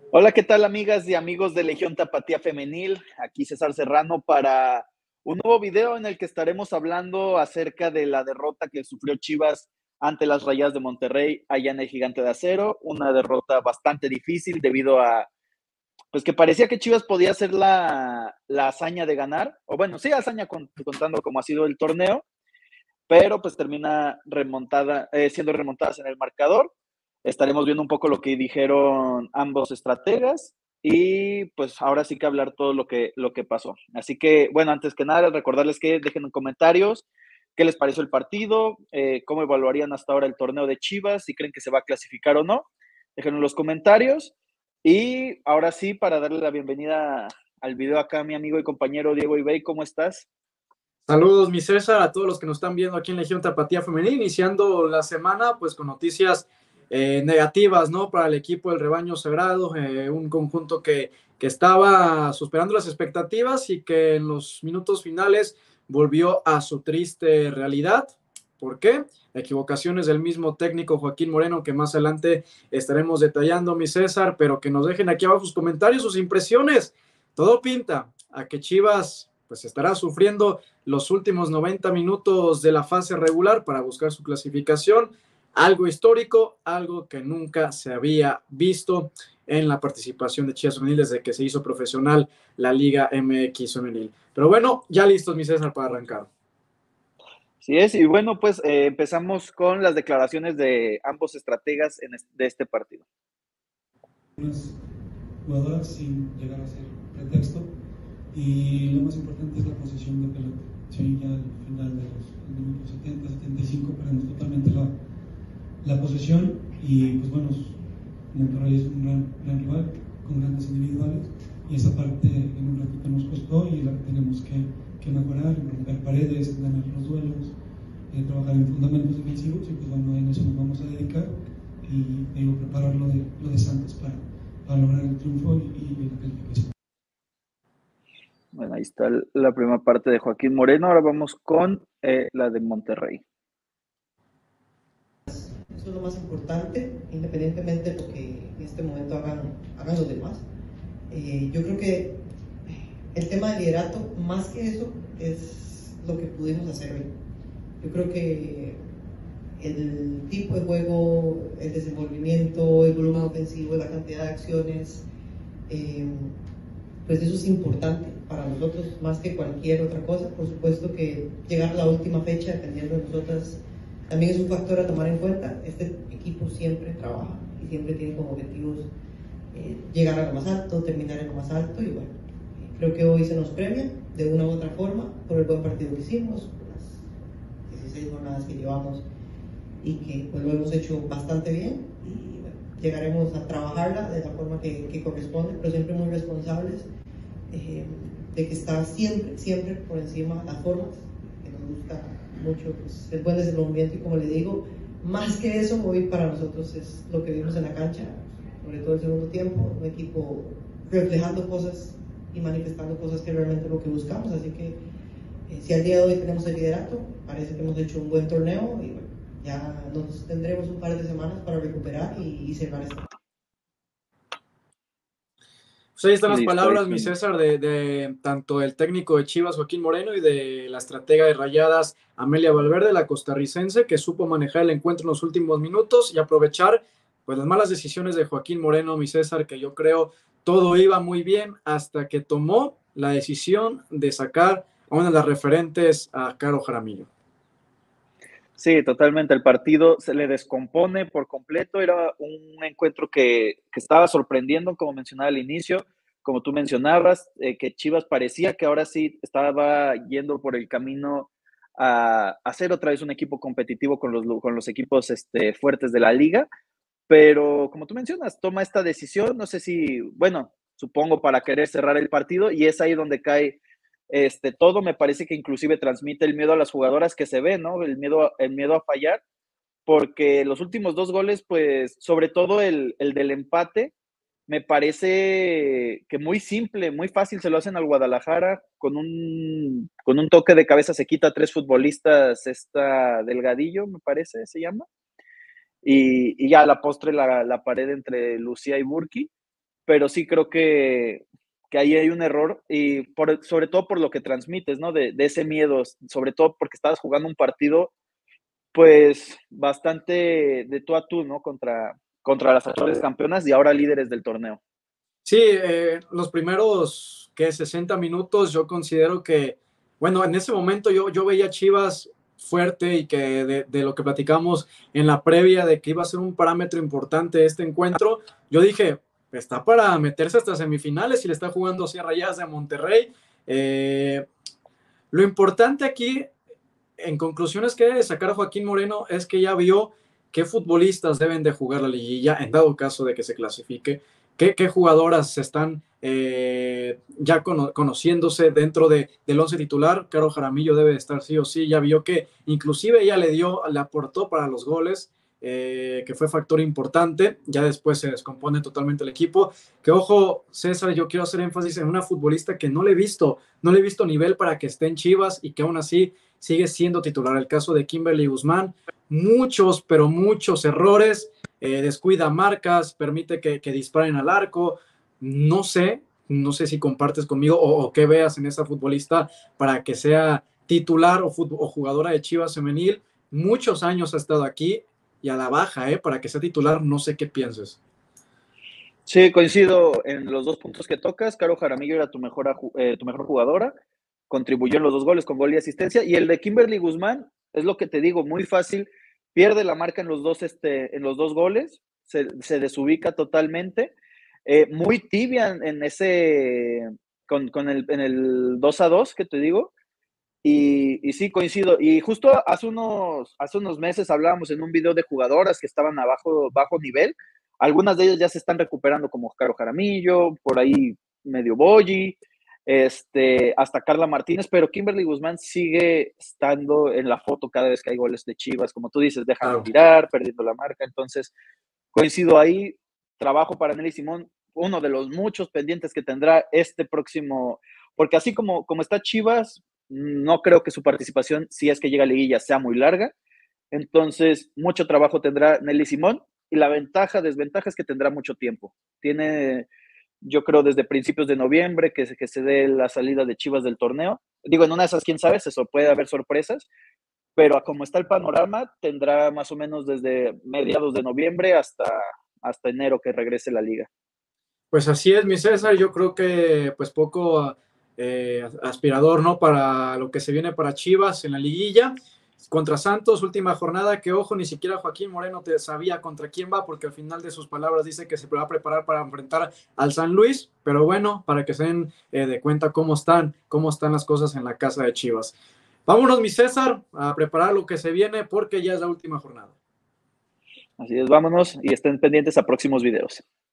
Hola, ¿qué tal amigas y amigos de Legión Tapatía Femenil? Aquí César Serrano para un nuevo video en el que estaremos hablando acerca de la derrota que sufrió Chivas ante las Rayadas de Monterrey allá en el Gigante de Acero. Una derrota bastante difícil debido a, pues que parecía que Chivas podía hacer la hazaña de ganar, o bueno, sí, hazaña contando como ha sido el torneo, pero pues termina siendo remontadas en el marcador. Estaremos viendo un poco lo que dijeron ambos estrategas y pues ahora sí que hablar todo lo que pasó. Así que, bueno, antes que nada, recordarles que dejen en comentarios qué les pareció el partido, cómo evaluarían hasta ahora el torneo de Chivas, si creen que se va a clasificar o no. Déjenlo en los comentarios. Y ahora sí, para darle la bienvenida al video acá a mi amigo y compañero Diego Ibey, ¿cómo estás? Saludos, mi César, a todos los que nos están viendo aquí en Legión Tapatía Femenil, iniciando la semana pues con noticias negativas, ¿no? Para el equipo del Rebaño Sagrado, un conjunto que estaba superando las expectativas y que en los minutos finales volvió a su triste realidad. ¿Por qué? Equivocaciones del mismo técnico Joaquín Moreno, que más adelante estaremos detallando, mi César, pero que nos dejen aquí abajo sus comentarios, sus impresiones. Todo pinta a que Chivas pues estará sufriendo los últimos 90 minutos de la fase regular para buscar su clasificación. Algo histórico, algo que nunca se había visto en la participación de Chivas Femenil desde que se hizo profesional la Liga MX Femenil. Pero bueno, ya listos, mi César, para arrancar. Sí es, y bueno, pues empezamos con las declaraciones de ambos estrategas de este partido. Unas jugadoras sin llegar a ser pretexto y lo más importante es la posesión de pelota. Sí, ya al final de los minutos 70, 75 perdemos totalmente la posesión y pues bueno, Monterrey es un gran rival con grandes individuales y esa parte en un ratito nos costó y la tenemos que mejorar, romper paredes, ganar los duelos, trabajar en fundamentos defensivos y pues bueno, en eso nos vamos a dedicar y digo, preparar lo de Santos para lograr el triunfo y la calificación. Bueno, ahí está la primera parte de Joaquín Moreno. Ahora vamos con la de Monterrey. Eso es lo más importante, independientemente de lo que en este momento hagan los demás. Yo creo que el tema del liderato, más que eso, es lo que pudimos hacer hoy. Yo creo que el tipo de juego, el desenvolvimiento, el volumen ofensivo, la cantidad de acciones, pues eso es importante para nosotros más que cualquier otra cosa. Por supuesto que llegar a la última fecha, dependiendo de nosotras, también es un factor a tomar en cuenta. Este equipo siempre trabaja y siempre tiene como objetivos llegar a lo más alto, terminar en lo más alto y bueno, creo que hoy se nos premia de una u otra forma por el buen partido que hicimos, por las 16 jornadas que llevamos y que pues lo hemos hecho bastante bien y bueno, llegaremos a trabajarla de la forma que corresponde, pero siempre muy responsables de que está siempre por encima las formas, que nos gusta mucho pues, el buen desenvolvimiento y como le digo, más que eso, hoy para nosotros es lo que vimos en la cancha, sobre todo el segundo tiempo, un equipo reflejando cosas y manifestando cosas que realmente es lo que buscamos, así que si al día de hoy tenemos el liderato, parece que hemos hecho un buen torneo y bueno, ya nos tendremos un par de semanas para recuperar y cerrar esto. Pues ahí están las Listo, ahí palabras, está. mi César, de tanto el técnico de Chivas, Joaquín Moreno, y de la estratega de Rayadas, Amelia Valverde, la costarricense, que supo manejar el encuentro en los últimos minutos y aprovechar pues las malas decisiones de Joaquín Moreno, mi César, que yo creo todo iba muy bien hasta que tomó la decisión de sacar a una de las referentes, a Caro Jaramillo. Sí, totalmente. El partido se le descompone por completo. Era un encuentro que estaba sorprendiendo, como mencionaba al inicio, como tú mencionabas, que Chivas parecía que ahora sí estaba yendo por el camino a ser otra vez un equipo competitivo con los equipos fuertes de la liga. Pero como tú mencionas, toma esta decisión, no sé si, bueno, supongo para querer cerrar el partido y es ahí donde cae todo. Me parece que inclusive transmite el miedo a las jugadoras que se ve, ¿no? El miedo a fallar, porque los últimos dos goles, pues, sobre todo el del empate, me parece que muy simple, muy fácil se lo hacen al Guadalajara, con un toque de cabeza se quita a tres futbolistas, esta Delgadillo, me parece, se llama, y ya a la postre la pared entre Lucía y Burki. pero sí creo que ahí hay un error, y sobre todo por lo que transmites, ¿no? De ese miedo, sobre todo porque estabas jugando un partido, pues, bastante de tú a tú, ¿no? Contra las actuales campeonas y ahora líderes del torneo. Sí, los primeros, 60 minutos, yo considero que, bueno, en ese momento yo veía a Chivas fuerte y que de lo que platicamos en la previa de que iba a ser un parámetro importante este encuentro, yo dije, está para meterse hasta semifinales y le está jugando así a Rayadas de Monterrey. Lo importante aquí, en conclusiones que debe sacar Joaquín Moreno, es que ya vio qué futbolistas deben de jugar la liguilla en dado caso de que se clasifique, qué jugadoras están ya conociéndose dentro del once titular. Caro Jaramillo debe de estar sí o sí, ya vio que inclusive ella le aportó para los goles, que fue factor importante. Ya después se descompone totalmente el equipo, que ojo, César, yo quiero hacer énfasis en una futbolista que no le he visto nivel para que esté en Chivas y que aún así sigue siendo titular. El caso de Kimberly Guzmán, muchos, pero muchos errores, descuida marcas, permite que disparen al arco. No sé si compartes conmigo o qué veas en esa futbolista para que sea titular o jugadora de Chivas femenil. Muchos años ha estado aquí y a la baja, para que sea titular, no sé qué pienses. Sí, coincido en los 2 puntos que tocas. Caro Jaramillo era tu mejor jugadora, contribuyó en los 2 goles con gol y asistencia, y el de Kimberly Guzmán, es lo que te digo, muy fácil, pierde la marca en los 2 goles, se desubica totalmente, muy tibia en ese, en el 2-2 que te digo, y sí, coincido. Y justo hace unos meses hablábamos en un video de jugadoras que estaban bajo nivel. Algunas de ellas ya se están recuperando, como Caro Jaramillo, por ahí medio Boyi, hasta Carla Martínez, pero Kimberly Guzmán sigue estando en la foto cada vez que hay goles de Chivas. Como tú dices, dejan de tirar, perdiendo la marca. Entonces, coincido ahí. Trabajo para Nelly Simón, uno de los muchos pendientes que tendrá este próximo, porque así como está Chivas, no creo que su participación, si es que llega a liguilla, sea muy larga. Entonces, mucho trabajo tendrá Nelly Simón, y la desventaja es que tendrá mucho tiempo. Tiene, yo creo, desde principios de noviembre que se dé la salida de Chivas del torneo. Digo, en una de esas, quién sabe, puede haber sorpresas, pero como está el panorama, tendrá más o menos desde mediados de noviembre hasta enero que regrese la liga. Pues así es, mi César. Yo creo que pues poco aspirador, ¿no? Para lo que se viene para Chivas en la liguilla contra Santos, última jornada, que ojo, ni siquiera Joaquín Moreno te sabía contra quién va, porque al final de sus palabras dice que se va a preparar para enfrentar al San Luis, pero bueno, para que se den de cuenta cómo están las cosas en la casa de Chivas. Vámonos, mi César, a preparar lo que se viene, porque ya es la última jornada. Así es, vámonos y estén pendientes a próximos videos.